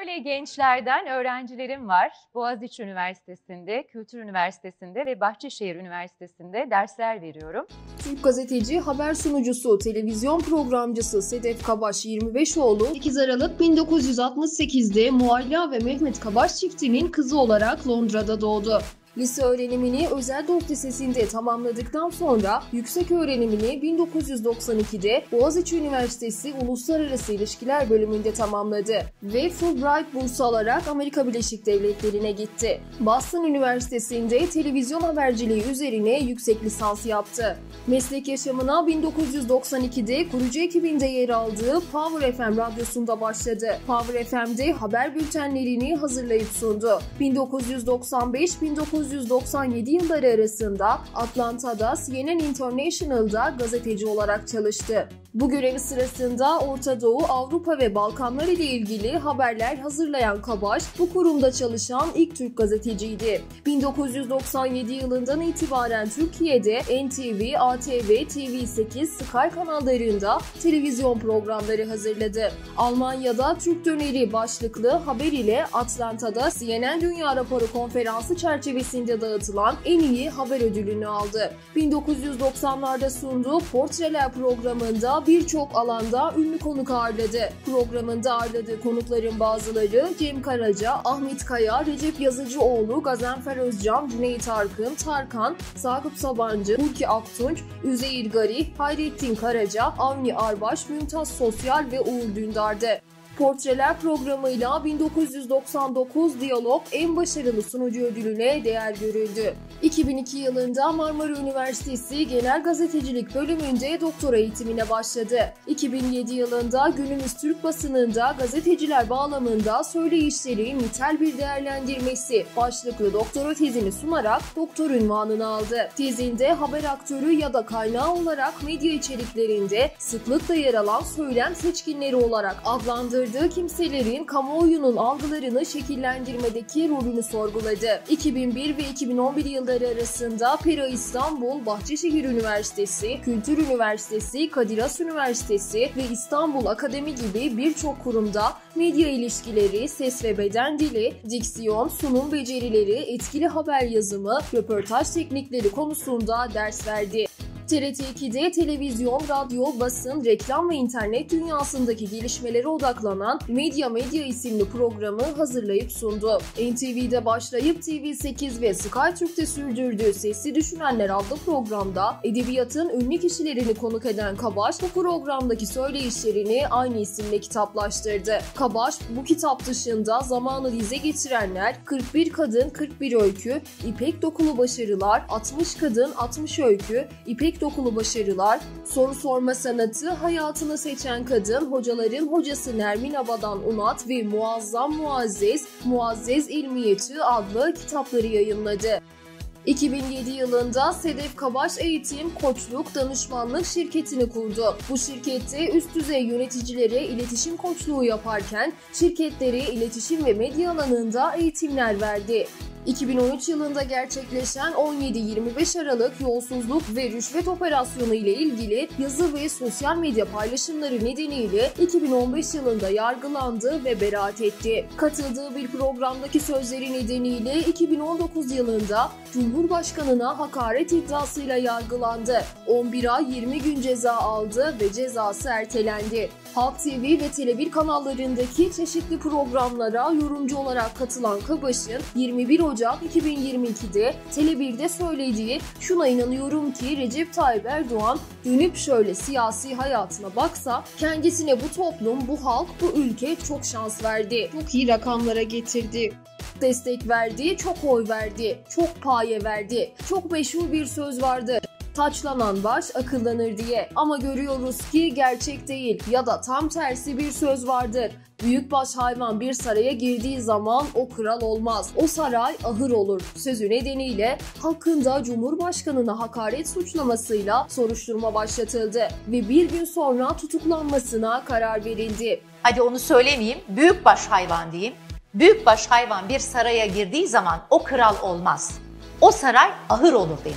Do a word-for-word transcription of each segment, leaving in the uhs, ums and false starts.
Böyle gençlerden öğrencilerim var. Boğaziçi Üniversitesi'nde, Kültür Üniversitesi'nde ve Bahçeşehir Üniversitesi'nde dersler veriyorum. Türk gazeteci, haber sunucusu, televizyon programcısı Sedef Kabaş Yirmibeşoğlu, sekiz Aralık bin dokuz yüz altmış sekiz'de Mualla ve Mehmet Kabaş çiftinin kızı olarak Londra'da doğdu. Lise öğrenimini Özel Doğu Lisesi'nde tamamladıktan sonra yüksek öğrenimini bin dokuz yüz doksan iki'de Boğaziçi Üniversitesi Uluslararası İlişkiler bölümünde tamamladı ve Fulbright bursu alarak Amerika Birleşik Devletleri'ne gitti. Boston Üniversitesi'nde televizyon haberciliği üzerine yüksek lisans yaptı. Meslek yaşamına bin dokuz yüz doksan iki'de kurucu ekibinde yer aldığı Power F M radyosunda başladı. Power F M'de haber bültenlerini hazırlayıp sundu. bin dokuz yüz doksan beş bin dokuz yüz doksan yedi yılları arasında Atlanta'da C N N International'da gazeteci olarak çalıştı. Bu görevi sırasında Orta Doğu, Avrupa ve Balkanlar ile ilgili haberler hazırlayan Kabaş, bu kurumda çalışan ilk Türk gazeteciydi. bin dokuz yüz doksan yedi yılından itibaren Türkiye'de N T V, A T V, T V sekiz, Sky kanallarında televizyon programları hazırladı. Almanya'da Türk Döneri başlıklı haber ile Atlanta'da C N N Dünya Raporu Konferansı çerçevesinde dağıtılan en iyi haber ödülünü aldı. bin dokuz yüz doksan'larda sunduğu Portreler programında birçok alanda ünlü konuk ağırladı. Programında ağırladığı konukların bazıları Cem Karaca, Ahmet Kaya, Recep Yazıcıoğlu, Gazanfer Özcan, Cüneyt Arkın, Tarkan, Sakıp Sabancı, Hulki Aktunç, Üzeyir Gari, Hayrettin Karaca, Avni Arbaş, Mümtaz Sosyal ve Uğur Dündar'dı. Portreler programıyla bin dokuz yüz doksan dokuz Diyalog en başarılı sunucu ödülüne değer görüldü. iki bin iki yılında Marmara Üniversitesi Genel Gazetecilik bölümünde doktora eğitimine başladı. iki bin yedi yılında günümüz Türk basınında gazeteciler bağlamında söyleyişleri nitel bir değerlendirmesi başlıklı doktora tezini sunarak doktor unvanını aldı. Tezinde haber aktörü ya da kaynağı olarak medya içeriklerinde sıklıkla yer alan söylem seçkinleri olarak adlandırdı. Kimselerin kamuoyunun algılarını şekillendirmedeki rolünü sorguladı. iki bin bir ve iki bin on bir yılları arasında Pera İstanbul, Bahçeşehir Üniversitesi, Kültür Üniversitesi, Kadir Has Üniversitesi ve İstanbul Akademi gibi birçok kurumda medya ilişkileri, ses ve beden dili, diksiyon, sunum becerileri, etkili haber yazımı, röportaj teknikleri konusunda ders verdi. T R T iki'de televizyon, radyo, basın, reklam ve internet dünyasındaki gelişmelere odaklanan Medya Medya isimli programı hazırlayıp sundu. N T V'de başlayıp T V sekiz ve Sky Türk'te sürdürdüğü Sesli Düşünenler adlı programda edebiyatın ünlü kişilerini konuk eden Kabaş, bu programdaki söyleyişlerini aynı isimle kitaplaştırdı. Kabaş, bu kitap dışında Zamanı Dize Getirenler, kırk bir Kadın kırk bir Öykü, İpek Dokulu Başarılar, altmış Kadın altmış Öykü, İpek Dokulu Başarılar, Soru Sorma Sanatı, Hayatını Seçen Kadın, Hocaların Hocası Nermin Abadan Unat ve Muazzam Muazzez, Muazzez İlmiyeti adlı kitapları yayınladı. iki bin yedi yılında Sedef Kabaş Eğitim, Koçluk, Danışmanlık şirketini kurdu. Bu şirkette üst düzey yöneticilere iletişim koçluğu yaparken şirketlere iletişim ve medya alanında eğitimler verdi. iki bin on üç yılında gerçekleşen on yedi yirmi beş Aralık yolsuzluk ve rüşvet operasyonu ile ilgili yazı ve sosyal medya paylaşımları nedeniyle iki bin on beş yılında yargılandı ve beraat etti. Katıldığı bir programdaki sözleri nedeniyle iki bin on dokuz yılında Cumhurbaşkanına hakaret iddiasıyla yargılandı. on bir ay yirmi gün ceza aldı ve cezası ertelendi. Halk T V ve Tele bir kanallarındaki çeşitli programlara yorumcu olarak katılan Kabaş'ın yirmi bir Ocak iki bin yirmi iki'de Tele bir'de söylediği "Şuna inanıyorum ki Recep Tayyip Erdoğan dönüp şöyle siyasi hayatına baksa kendisine bu toplum, bu halk, bu ülke çok şans verdi. Çok iyi rakamlara getirdi. Destek verdi, çok oy verdi, çok paye verdi. Çok meşhur bir söz vardı. Taçlanan baş akıllanır diye. Ama görüyoruz ki gerçek değil ya da tam tersi bir söz vardır. Büyükbaş hayvan bir saraya girdiği zaman o kral olmaz. O saray ahır olur. Sözü nedeniyle hakkında Cumhurbaşkanına hakaret suçlamasıyla soruşturma başlatıldı ve bir gün sonra tutuklanmasına karar verildi. Hadi onu söylemeyeyim, büyükbaş hayvan diyeyim. Büyükbaş hayvan bir saraya girdiği zaman o kral olmaz. O saray ahır olur denir.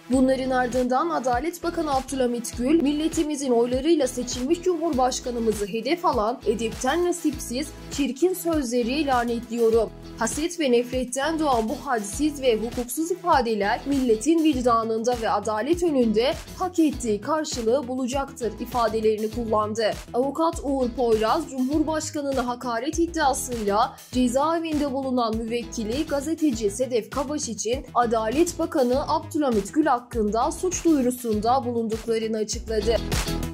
Bunların ardından Adalet Bakanı Abdülhamit Gül, milletimizin oylarıyla seçilmiş Cumhurbaşkanımızı hedef alan edepten nasipsiz, çirkin sözleri lanetliyorum. Haset ve nefretten doğan bu hadsiz ve hukuksuz ifadeler milletin vicdanında ve adalet önünde hak ettiği karşılığı bulacaktır ifadelerini kullandı. Avukat Uğur Poyraz, Cumhurbaşkanı'na hakaret iddiasıyla cezaevinde bulunan müvekkili gazeteci Sedef Kabaş için Adalet Bakanı Abdülhamit Gül hakkında suç duyurusunda bulunduklarını açıkladı.